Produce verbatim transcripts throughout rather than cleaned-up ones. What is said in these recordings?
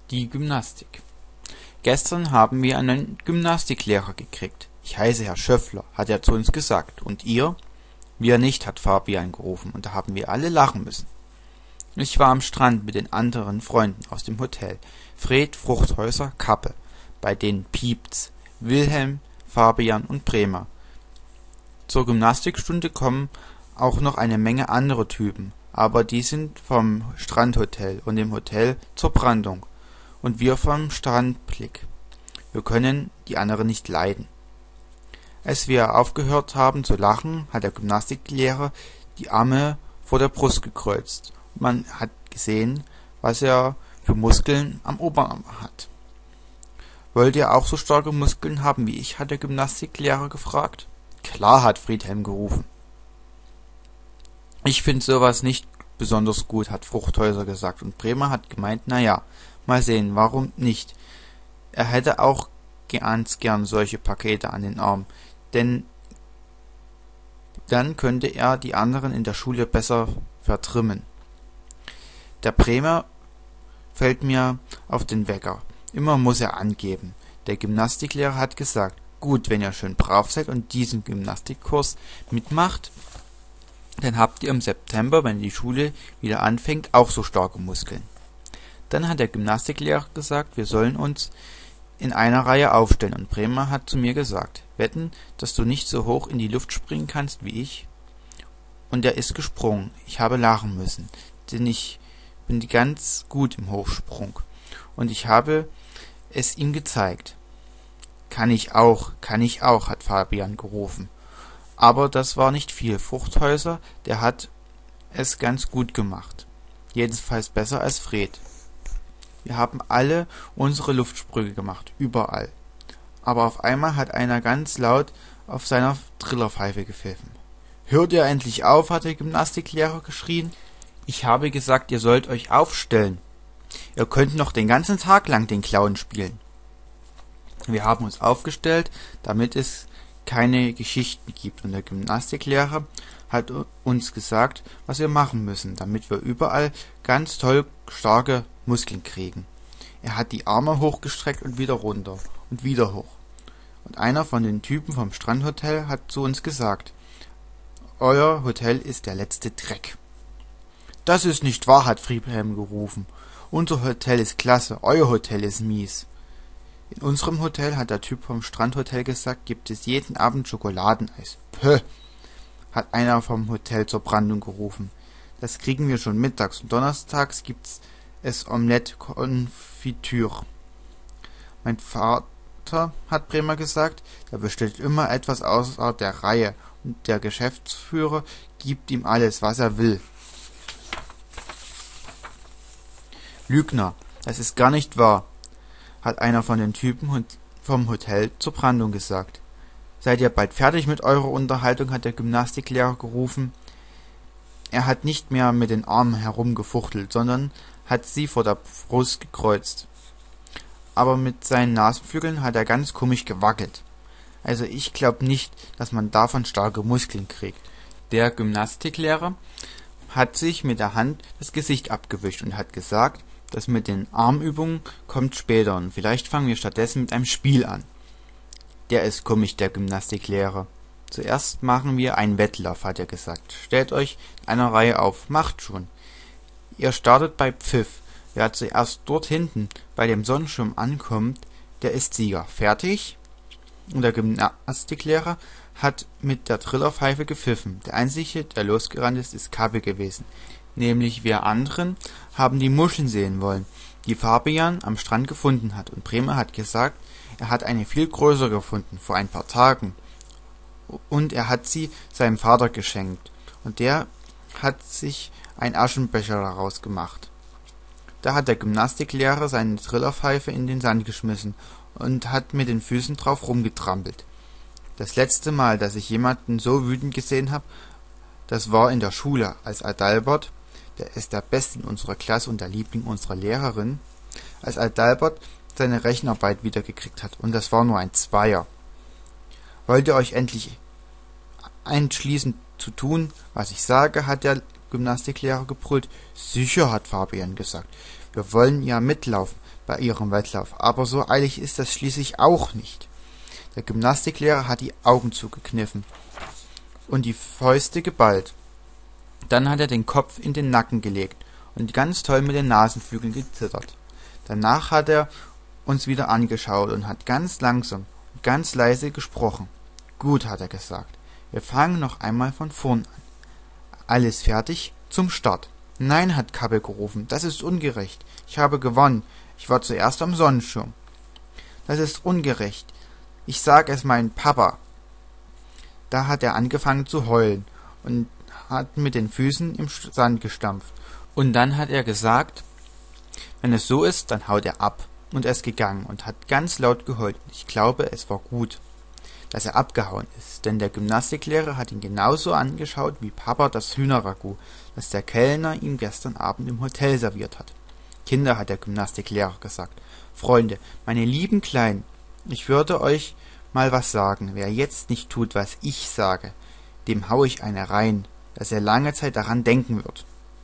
Die Gymnastik. Gestern haben wir einen Gymnastiklehrer gekriegt. Ich heiße Herr Schöffler, hat er zu uns gesagt. Und ihr? Wir nicht, hat Fabian gerufen, und da haben wir alle lachen müssen. Ich war am Strand mit den anderen Freunden aus dem Hotel. Fred, Fruchthäuser, Kappe. Bei denen piept's. Wilhelm, Fabian und Bremer. Zur Gymnastikstunde kommen auch noch eine Menge andere Typen, aber die sind vom Strandhotel und dem Hotel zur Brandung. Und wir vom Strandblick. Wir können die anderen nicht leiden. Als wir aufgehört haben zu lachen, hat der Gymnastiklehrer die Arme vor der Brust gekreuzt. Man hat gesehen, was er für Muskeln am Oberarm hat. Wollt ihr auch so starke Muskeln haben wie ich, hat der Gymnastiklehrer gefragt. Klar, hat Friedhelm gerufen. Ich finde sowas nicht besonders gut, hat Fruchthäuser gesagt, und Bremer hat gemeint, na ja, mal sehen, warum nicht. Er hätte auch ganz gern solche Pakete an den Armen, denn dann könnte er die anderen in der Schule besser vertrimmen. Der Bremer fällt mir auf den Wecker. Immer muss er angeben. Der Gymnastiklehrer hat gesagt, gut, wenn ihr schön brav seid und diesen Gymnastikkurs mitmacht, dann habt ihr im September, wenn die Schule wieder anfängt, auch so starke Muskeln. Dann hat der Gymnastiklehrer gesagt, wir sollen uns in einer Reihe aufstellen, und Bremer hat zu mir gesagt, wetten, dass du nicht so hoch in die Luft springen kannst wie ich? Und er ist gesprungen. Ich habe lachen müssen, denn ich bin ganz gut im Hochsprung. Und ich habe es ihm gezeigt. Kann ich auch, kann ich auch, hat Fabian gerufen. Aber das war nicht viel. Fruchthäuser, der hat es ganz gut gemacht. Jedenfalls besser als Fred. Wir haben alle unsere Luftsprünge gemacht, überall. Aber auf einmal hat einer ganz laut auf seiner Trillerpfeife gepfiffen. Hört ihr endlich auf, hat der Gymnastiklehrer geschrien. Ich habe gesagt, ihr sollt euch aufstellen. Ihr könnt noch den ganzen Tag lang den Clown spielen. Wir haben uns aufgestellt, damit es keine Geschichten gibt, und der Gymnastiklehrer hat uns gesagt, was wir machen müssen, damit wir überall ganz toll starke Muskeln kriegen. Er hat die Arme hochgestreckt und wieder runter und wieder hoch. Und einer von den Typen vom Strandhotel hat zu uns gesagt, euer Hotel ist der letzte Dreck. Das ist nicht wahr, hat Friedhelm gerufen. Unser Hotel ist klasse, euer Hotel ist mies. In unserem Hotel, hat der Typ vom Strandhotel gesagt, gibt es jeden Abend Schokoladeneis. Pöh, hat einer vom Hotel zur Brandung gerufen. Das kriegen wir schon mittags, und donnerstags gibt's es Omelette Konfitüre. Mein Vater, hat Bremer gesagt, der bestellt immer etwas außer der Reihe, und der Geschäftsführer gibt ihm alles, was er will. Lügner, das ist gar nicht wahr, hat einer von den Typen vom Hotel zur Brandung gesagt. Seid ihr bald fertig mit eurer Unterhaltung, hat der Gymnastiklehrer gerufen. Er hat nicht mehr mit den Armen herumgefuchtelt, sondern hat sie vor der Brust gekreuzt. Aber mit seinen Nasenflügeln hat er ganz komisch gewackelt. Also ich glaube nicht, dass man davon starke Muskeln kriegt. Der Gymnastiklehrer hat sich mit der Hand das Gesicht abgewischt und hat gesagt, das mit den Armübungen kommt später, und vielleicht fangen wir stattdessen mit einem Spiel an. Der ist komisch, der Gymnastiklehrer. Zuerst machen wir einen Wettlauf, hat er gesagt. Stellt euch in einer Reihe auf, macht schon. Ihr startet bei Pfiff. Wer zuerst dort hinten bei dem Sonnenschirm ankommt, der ist Sieger. Fertig? Und der Gymnastiklehrer hat mit der Trillerpfeife gepfiffen. Der einzige, der losgerannt ist, ist Kappe gewesen. Nämlich wir anderen haben die Muscheln sehen wollen, die Fabian am Strand gefunden hat. Und Bremer hat gesagt, er hat eine viel größere gefunden, vor ein paar Tagen. Und er hat sie seinem Vater geschenkt. Und der hat sich einen Aschenbecher daraus gemacht. Da hat der Gymnastiklehrer seine Trillerpfeife in den Sand geschmissen und hat mit den Füßen drauf rumgetrampelt. Das letzte Mal, dass ich jemanden so wütend gesehen habe, das war in der Schule, als Adalbert, der ist der Beste in unserer Klasse und der Liebling unserer Lehrerin, als Adalbert seine Rechenarbeit wiedergekriegt hat, und das war nur ein Zweier. Wollt ihr euch endlich entschließen zu tun, was ich sage, hat der Gymnastiklehrer gebrüllt. Sicher, hat Fabian gesagt. Wir wollen ja mitlaufen bei Ihrem Wettlauf, aber so eilig ist das schließlich auch nicht. Der Gymnastiklehrer hat die Augen zugekniffen und die Fäuste geballt. Dann hat er den Kopf in den Nacken gelegt und ganz toll mit den Nasenflügeln gezittert. Danach hat er uns wieder angeschaut und hat ganz langsam und ganz leise gesprochen. »Gut«, hat er gesagt, »wir fangen noch einmal von vorn an. Alles fertig? Zum Start.« »Nein«, hat Kappe gerufen, »das ist ungerecht. Ich habe gewonnen. Ich war zuerst am Sonnenschirm.« »Das ist ungerecht. Ich sag es meinem Papa.« Da hat er angefangen zu heulen und hat mit den Füßen im Sand gestampft. Und dann hat er gesagt, wenn es so ist, dann haut er ab. Und er ist gegangen und hat ganz laut geheult. Ich glaube, es war gut, dass er abgehauen ist, denn der Gymnastiklehrer hat ihn genauso angeschaut wie Papa das Hühnerragout, das der Kellner ihm gestern Abend im Hotel serviert hat. »Kinder«, hat der Gymnastiklehrer gesagt, »Freunde, meine lieben Kleinen, ich würde euch mal was sagen. Wer jetzt nicht tut, was ich sage, dem hau ich eine rein, dass er lange Zeit daran denken wird.«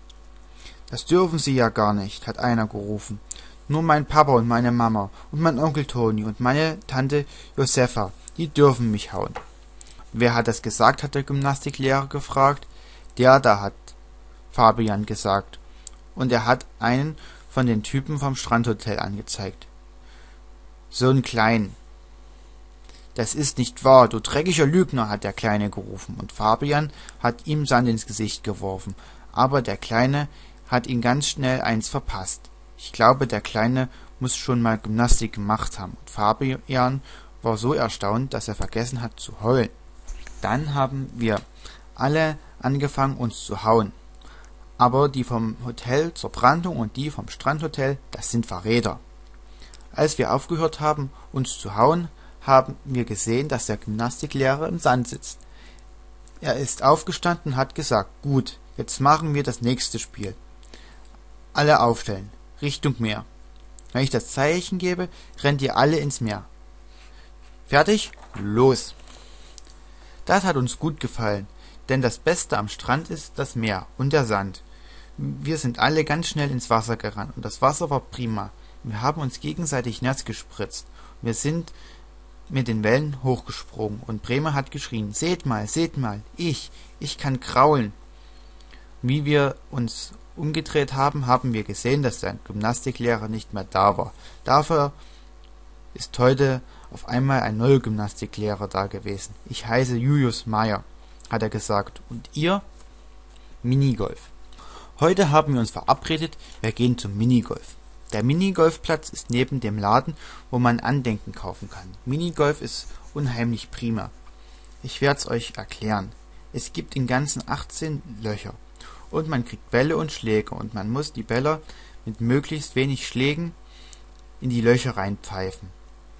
»Das dürfen Sie ja gar nicht«, hat einer gerufen. »Nur mein Papa und meine Mama und mein Onkel Toni und meine Tante Josefa, die dürfen mich hauen.« »Wer hat das gesagt?«, hat der Gymnastiklehrer gefragt. »Der da«, hat Fabian gesagt, und er hat einen von den Typen vom Strandhotel angezeigt. »So n Kleinen.« »Das ist nicht wahr, du dreckiger Lügner«, hat der Kleine gerufen, und Fabian hat ihm Sand ins Gesicht geworfen, aber der Kleine hat ihn ganz schnell eins verpasst. Ich glaube, der Kleine muss schon mal Gymnastik gemacht haben, und Fabian war so erstaunt, dass er vergessen hat zu heulen. Dann haben wir alle angefangen, uns zu hauen. Aber die vom Hotel zur Brandung und die vom Strandhotel, das sind Verräter. Als wir aufgehört haben, uns zu hauen, haben wir gesehen, dass der Gymnastiklehrer im Sand sitzt. Er ist aufgestanden und hat gesagt, gut, jetzt machen wir das nächste Spiel. Alle aufstellen, Richtung Meer. Wenn ich das Zeichen gebe, rennt ihr alle ins Meer. Fertig? Los! Das hat uns gut gefallen, denn das Beste am Strand ist das Meer und der Sand. Wir sind alle ganz schnell ins Wasser gerannt und das Wasser war prima. Wir haben uns gegenseitig nass gespritzt. Wir sind mit den Wellen hochgesprungen und Bremer hat geschrien, seht mal, seht mal, ich, ich kann kraulen. Wie wir uns umgedreht haben, haben wir gesehen, dass der Gymnastiklehrer nicht mehr da war. Dafür ist heute auf einmal ein neuer Gymnastiklehrer da gewesen. Ich heiße Julius Meyer, hat er gesagt. Und ihr? Minigolf. Heute haben wir uns verabredet, wir gehen zum Minigolf. Der Minigolfplatz ist neben dem Laden, wo man Andenken kaufen kann. Minigolf ist unheimlich prima. Ich werde es euch erklären. Es gibt im Ganzen achtzehn Löcher. Und man kriegt Bälle und Schläge und man muss die Bälle mit möglichst wenig Schlägen in die Löcher reinpfeifen.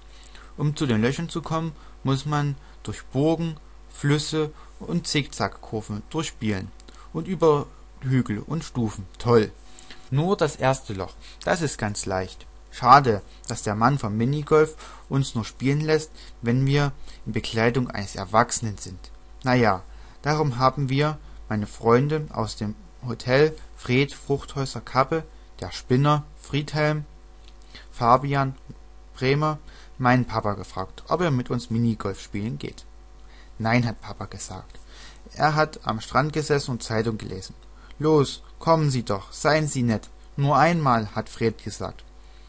Um zu den Löchern zu kommen, muss man durch Burgen, Flüsse und Zickzackkurven durchspielen und über Hügel und Stufen. Toll! Nur das erste Loch, das ist ganz leicht. Schade, dass der Mann vom Minigolf uns nur spielen lässt, wenn wir in Bekleidung eines Erwachsenen sind. Naja, darum haben wir, meine Freunde aus dem Hotel, Fred, Fruchthäuser Kappe, der Spinner, Friedhelm, Fabian, Bremer, meinen Papa gefragt, ob er mit uns Minigolf spielen geht. Nein, hat Papa gesagt. Er hat am Strand gesessen und Zeitung gelesen. Los, kommen Sie doch, seien Sie nett. Nur einmal, hat Fred gesagt.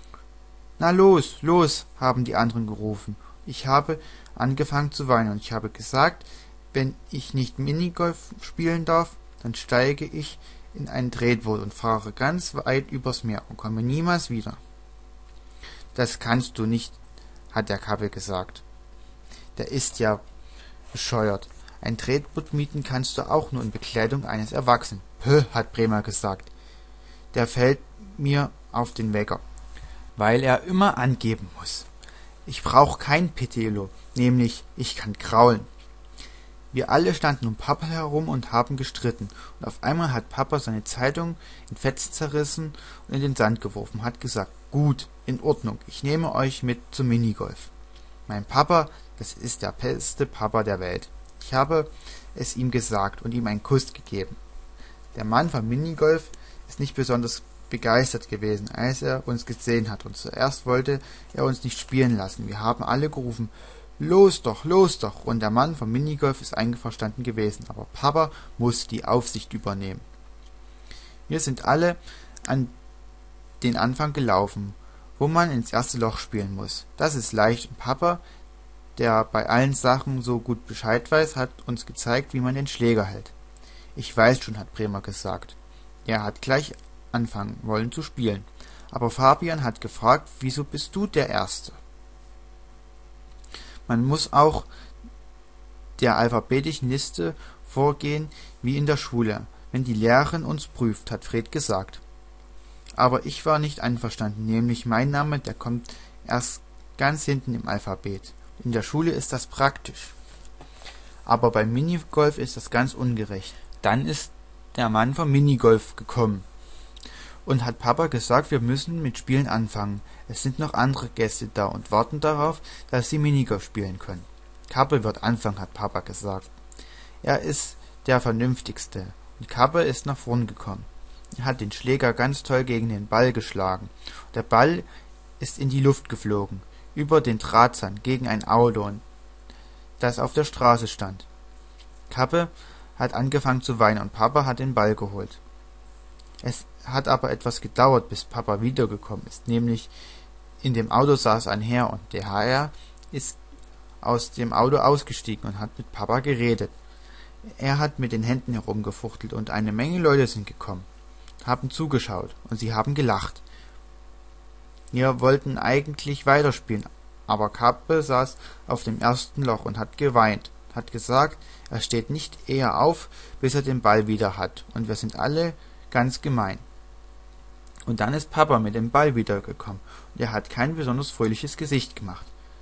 Na los, los, haben die anderen gerufen. Ich habe angefangen zu weinen und ich habe gesagt, wenn ich nicht Minigolf spielen darf, dann steige ich in ein Tretboot und fahre ganz weit übers Meer und komme niemals wieder. Das kannst du nicht, hat der Kappe gesagt. Der ist ja bescheuert. Ein Tretboot mieten kannst du auch nur in Bekleidung eines Erwachsenen. Pö, hat Bremer gesagt. Der fällt mir auf den Wecker, weil er immer angeben muss. Ich brauch kein Petello, nämlich ich kann kraulen. Wir alle standen um Papa herum und haben gestritten, und auf einmal hat Papa seine Zeitung in Fetzen zerrissen und in den Sand geworfen, hat gesagt, gut, in Ordnung, ich nehme euch mit zum Minigolf. Mein Papa, das ist der beste Papa der Welt. Ich habe es ihm gesagt und ihm einen Kuss gegeben. Der Mann vom Minigolf ist nicht besonders begeistert gewesen, als er uns gesehen hat, und zuerst wollte er uns nicht spielen lassen. Wir haben alle gerufen, »Los doch, los doch!« Und der Mann vom Minigolf ist einverstanden gewesen, aber Papa musste die Aufsicht übernehmen. Wir sind alle an den Anfang gelaufen, wo man ins erste Loch spielen muss. Das ist leicht, und Papa, der bei allen Sachen so gut Bescheid weiß, hat uns gezeigt, wie man den Schläger hält. »Ich weiß schon«, hat Bremer gesagt. Er hat gleich anfangen wollen zu spielen. Aber Fabian hat gefragt, »Wieso bist du der Erste?« Man muss auch der alphabetischen Liste vorgehen wie in der Schule, wenn die Lehrerin uns prüft, hat Fred gesagt. Aber ich war nicht einverstanden, nämlich mein Name, der kommt erst ganz hinten im Alphabet. In der Schule ist das praktisch. Aber beim Minigolf ist das ganz ungerecht. Dann ist der Mann vom Minigolf gekommen und hat Papa gesagt, wir müssen mit Spielen anfangen. Es sind noch andere Gäste da und warten darauf, dass sie Minigolf spielen können. Kappe wird anfangen, hat Papa gesagt. Er ist der Vernünftigste. Und Kappe ist nach vorn gekommen. Er hat den Schläger ganz toll gegen den Ball geschlagen. Der Ball ist in die Luft geflogen, über den Drahtzaun gegen ein Auto, das auf der Straße stand. Kappe hat angefangen zu weinen und Papa hat den Ball geholt. Es hat aber etwas gedauert, bis Papa wiedergekommen ist, nämlich in dem Auto saß ein Herr und der Herr ist aus dem Auto ausgestiegen und hat mit Papa geredet. Er hat mit den Händen herumgefuchtelt und eine Menge Leute sind gekommen, haben zugeschaut und sie haben gelacht. Wir wollten eigentlich weiterspielen, aber Kappe saß auf dem ersten Loch und hat geweint, hat gesagt, er steht nicht eher auf, bis er den Ball wieder hat, und wir sind alle ganz gemein. Und dann ist Papa mit dem Ball wiedergekommen, und er hat kein besonders fröhliches Gesicht gemacht.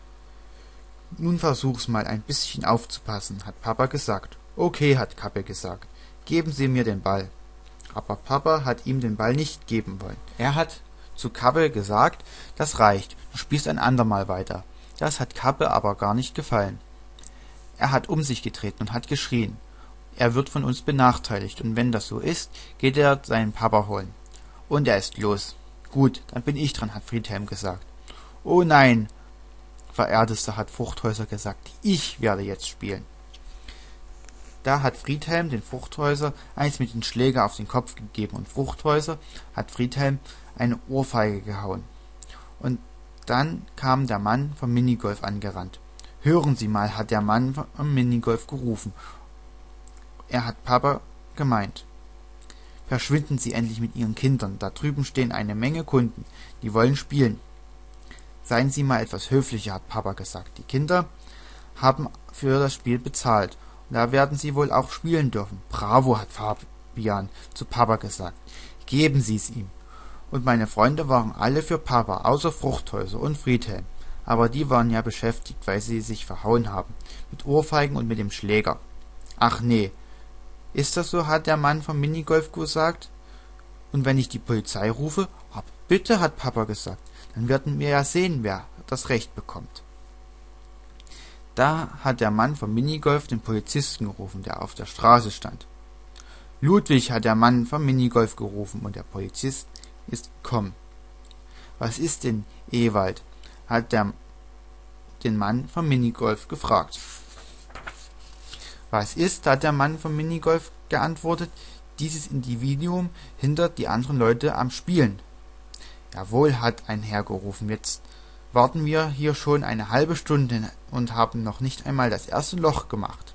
»Nun versuch's mal ein bisschen aufzupassen«, hat Papa gesagt. »Okay«, hat Kappe gesagt, »geben Sie mir den Ball.« Aber Papa hat ihm den Ball nicht geben wollen. Er hat zu Kappe gesagt, »Das reicht, du spielst ein andermal weiter.« Das hat Kappe aber gar nicht gefallen. Er hat um sich getreten und hat geschrien. Er wird von uns benachteiligt, und wenn das so ist, geht er seinen Papa holen. Und er ist los. »Gut, dann bin ich dran«, hat Friedhelm gesagt. »Oh nein«, verehrtester, hat Fruchthäuser gesagt, »ich werde jetzt spielen.« Da hat Friedhelm den Fruchthäuser eins mit dem Schläger auf den Kopf gegeben, und Fruchthäuser hat Friedhelm eine Ohrfeige gehauen. Und dann kam der Mann vom Minigolf angerannt. »Hören Sie mal«, hat der Mann vom Minigolf gerufen. Er hat Papa gemeint. »Verschwinden Sie endlich mit Ihren Kindern, da drüben stehen eine Menge Kunden, die wollen spielen.« »Seien Sie mal etwas höflicher«, hat Papa gesagt. »Die Kinder haben für das Spiel bezahlt, und da werden sie wohl auch spielen dürfen.« »Bravo«, hat Fabian zu Papa gesagt. »Geben Sie's ihm.« Und meine Freunde waren alle für Papa, außer Fruchthäuser und Friedhelm. Aber die waren ja beschäftigt, weil sie sich verhauen haben, mit Ohrfeigen und mit dem Schläger. »Ach nee, ist das so?«, hat der Mann vom Minigolf gesagt. »Und wenn ich die Polizei rufe?« »Aber bitte«, hat Papa gesagt, »dann werden wir ja sehen, wer das Recht bekommt.« Da hat der Mann vom Minigolf den Polizisten gerufen, der auf der Straße stand. »Ludwig«, hat der Mann vom Minigolf gerufen, und der Polizist ist gekommen. »Was ist denn, Ewald?«, hat der den Mann vom Minigolf gefragt. »Was ist?«, hat der Mann vom Minigolf geantwortet. »Dieses Individuum hindert die anderen Leute am Spielen.« »Jawohl«, hat ein Herr gerufen, »jetzt warten wir hier schon eine halbe Stunde und haben noch nicht einmal das erste Loch gemacht.«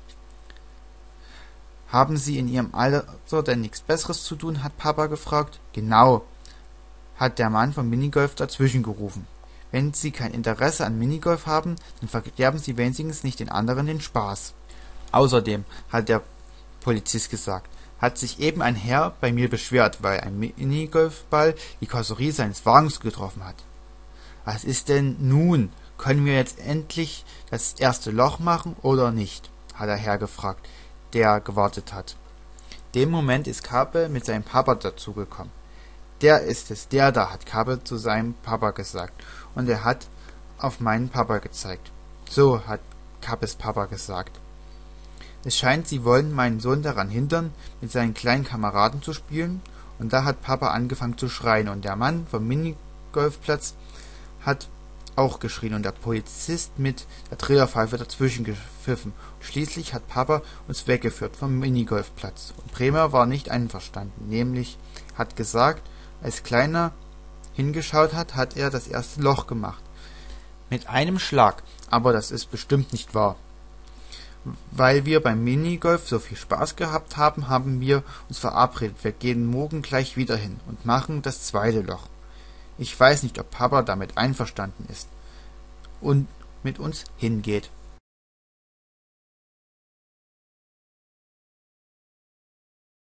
»Haben Sie in Ihrem Alter denn nichts Besseres zu tun?«, hat Papa gefragt. »Genau«, hat der Mann vom Minigolf dazwischen gerufen. »Wenn Sie kein Interesse an Minigolf haben, dann verderben Sie wenigstens nicht den anderen den Spaß.« »Außerdem«, hat der Polizist gesagt, »hat sich eben ein Herr bei mir beschwert, weil ein Minigolfball die Karosserie seines Wagens getroffen hat.« »Was ist denn nun? Können wir jetzt endlich das erste Loch machen oder nicht?«, hat der Herr gefragt, der gewartet hat. Dem Moment ist Kappe mit seinem Papa dazugekommen. »Der ist es, der da«, hat Kappe zu seinem Papa gesagt, und er hat auf meinen Papa gezeigt. »So«, hat Kappes Papa gesagt. »Es scheint, Sie wollen meinen Sohn daran hindern, mit seinen kleinen Kameraden zu spielen, Und da hat Papa angefangen zu schreien und der Mann vom Minigolfplatz hat auch geschrien und der Polizist mit der Trillerpfeife dazwischen gepfiffen. Und schließlich hat Papa uns weggeführt vom Minigolfplatz. Und Bremer war nicht einverstanden, nämlich hat gesagt, als Kleiner hingeschaut hat, hat er das erste Loch gemacht. Mit einem Schlag, aber das ist bestimmt nicht wahr. Weil wir beim Minigolf so viel Spaß gehabt haben, haben wir uns verabredet, wir gehen morgen gleich wieder hin und machen das zweite Loch. Ich weiß nicht, ob Papa damit einverstanden ist und mit uns hingeht.